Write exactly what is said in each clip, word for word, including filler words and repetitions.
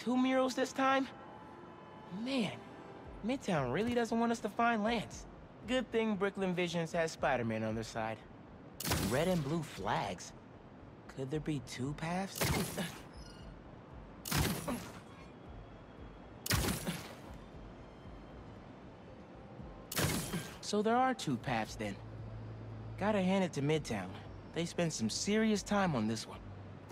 two murals this time? Man, Midtown really doesn't want us to find Lance. Good thing Brooklyn Visions has Spider-Man on their side. Red and blue flags. Could there be two paths? So there are two paths then. Gotta hand it to Midtown. They spent some serious time on this one.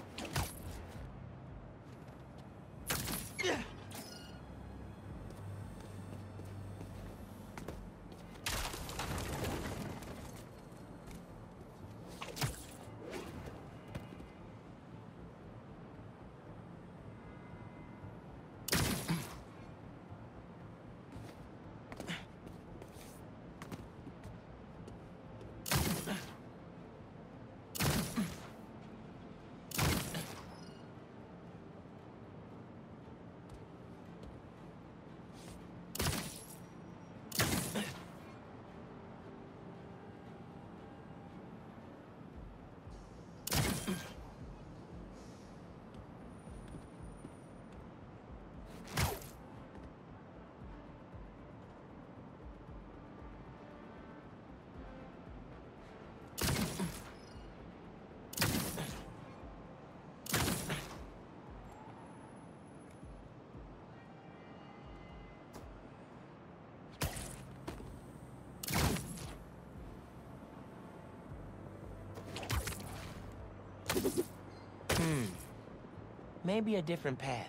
Hmm. Maybe a different path.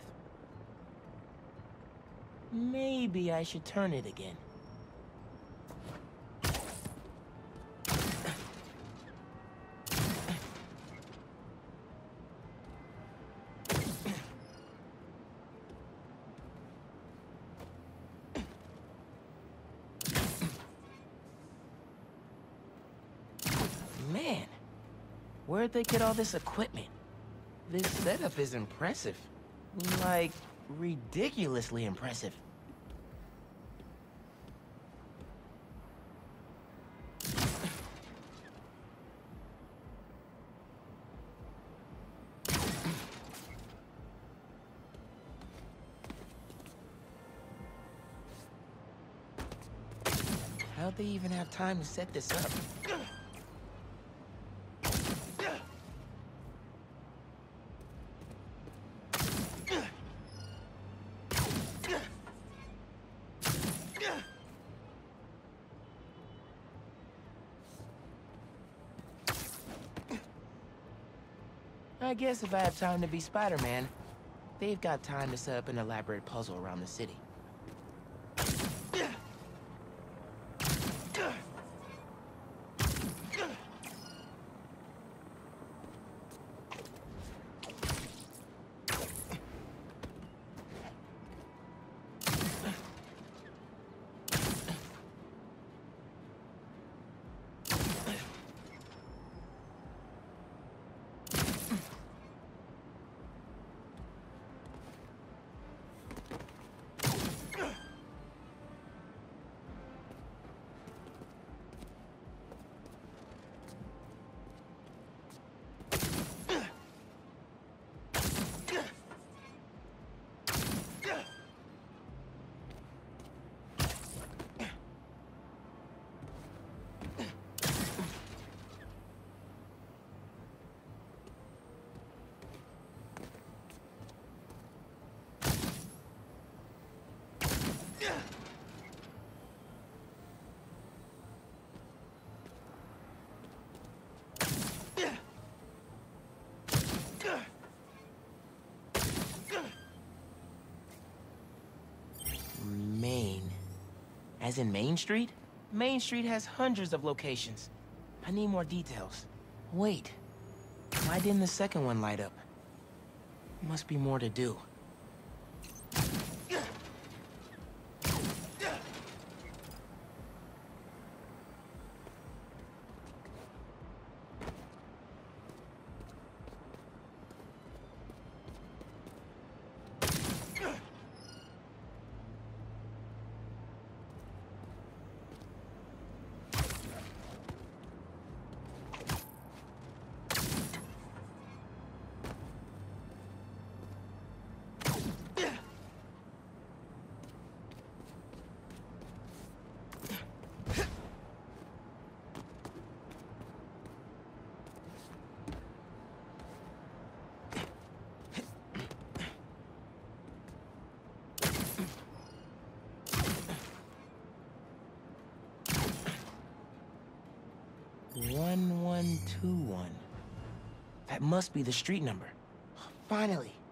Maybe I should turn it again. Man, where'd they get all this equipment? This setup is impressive. Like, ridiculously impressive. How'd they even have time to set this up? I guess if I have time to be Spider-Man, they've got time to set up an elaborate puzzle around the city. Main. As in Main Street? Main Street has hundreds of locations. I need more details. Wait. Why didn't the second one light up? Must be more to do. one two one. That must be the street number. Finally.